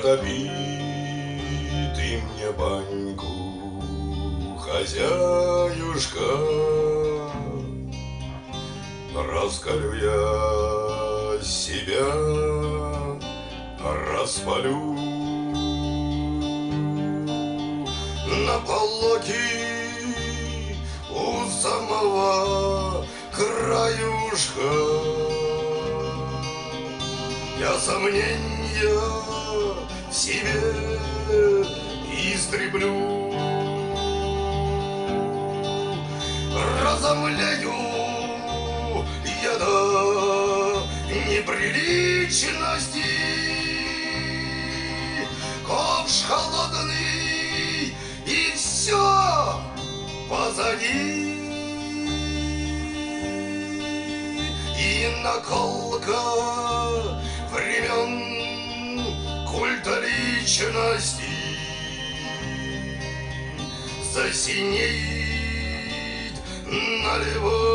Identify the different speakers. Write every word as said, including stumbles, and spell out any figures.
Speaker 1: Затопи ты мне баньку, хозяюшка, раскалю я себя, распалю на полоке у самого краюшка. Я сомнения в себе истреблю, разомлею я до неприличности. Ковш холодный и все позади, и наколка времен культа личности засинеет наливай.